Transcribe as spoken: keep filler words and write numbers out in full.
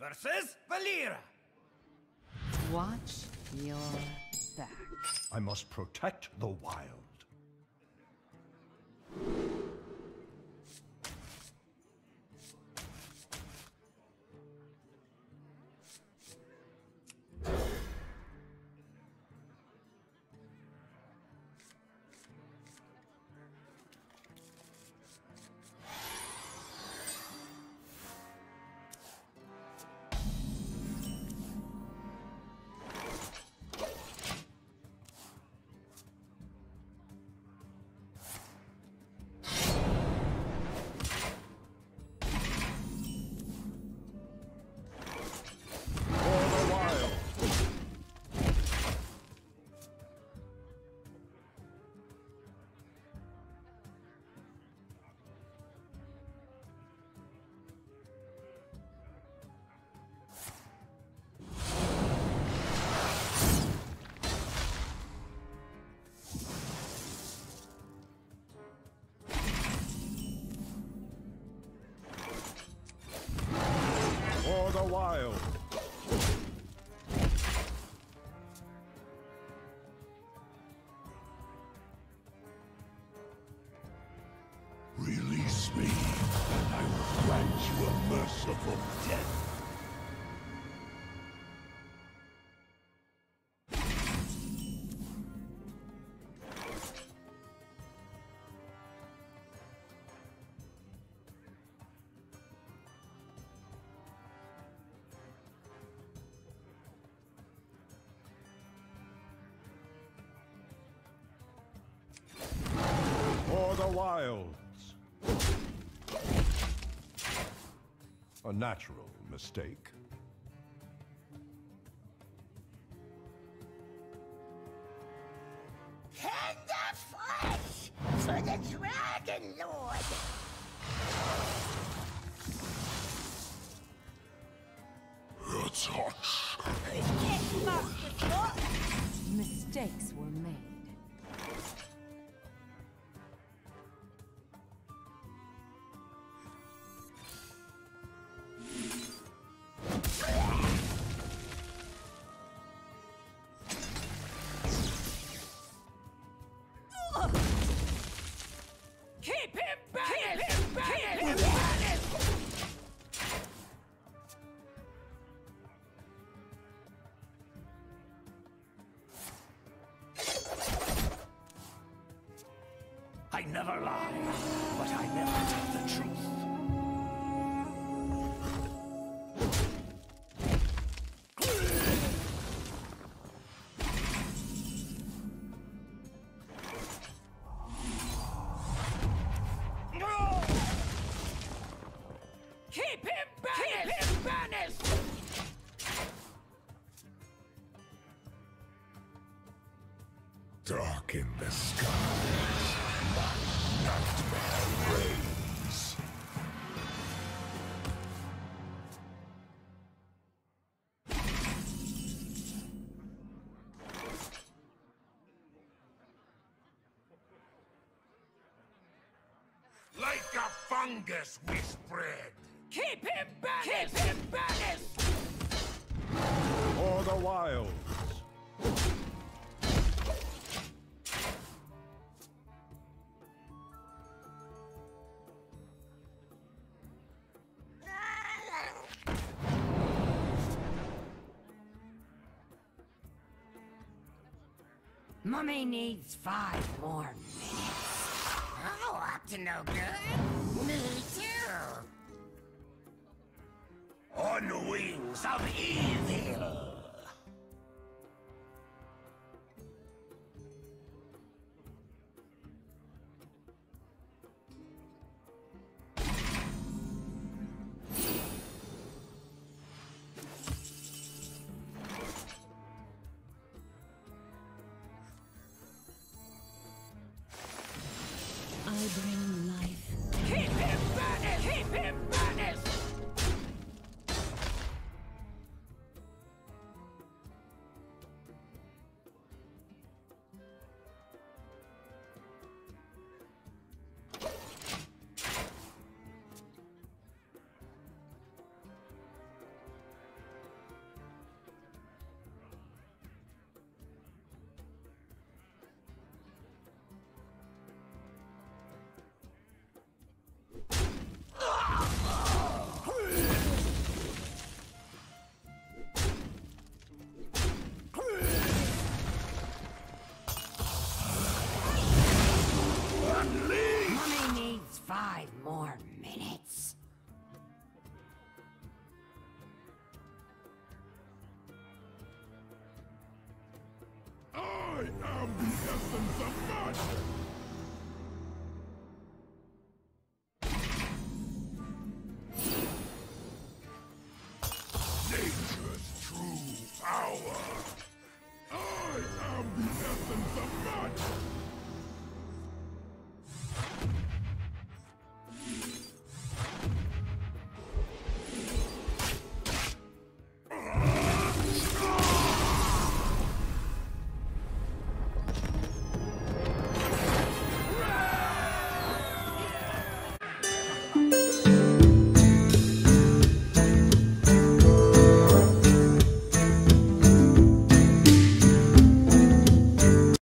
versus Valera. Watch your back. I must protect the wild. For the wild. Release me, and I will grant you a merciful death. For the wilds. A natural mistake. Tender flesh for the Dragon Lord! It's hot. Get fucked with what? Mistakes were made. Keep him banished! Keep him banished! Keep him banished! I never lie, but I never tell the truth. Keep him banished! Keep him banished! Dark in the skies, my nightmare reigns. Like a fungus we spread. Keep him banished! Keep him banished! For the wilds. Mummy needs five more minutes. Oh, up to no good? Me too! On wings of evil. I bring